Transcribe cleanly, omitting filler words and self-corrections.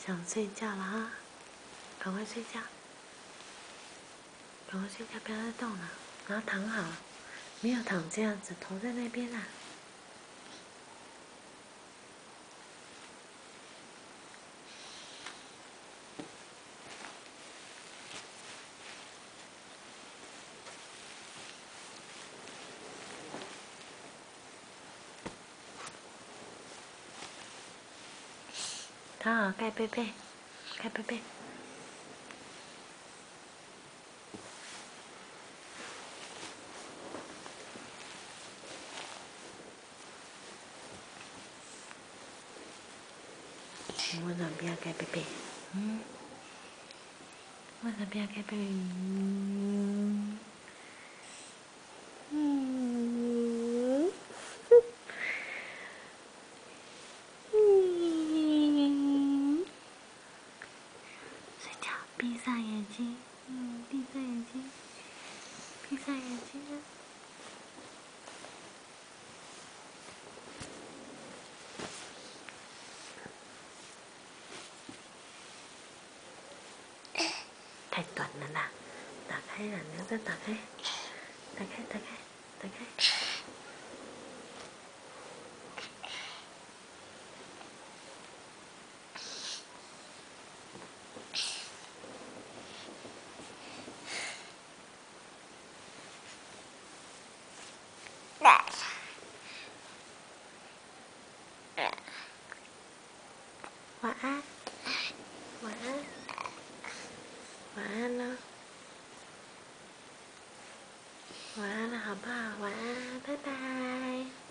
想睡觉了哈，赶快睡觉，赶快睡觉，不要再动了，然后躺好，没有躺这样子，头在那边啦。躺好，盖被被，盖被被。你为什么不要盖被被？为什么不要盖被被？睡觉，闭上眼睛，闭上眼睛，闭上眼睛。太短了啦，打开了，你要再打开，打开，打开，打开。晚安，晚安，晚安了，晚安了，好不好？晚安，拜拜。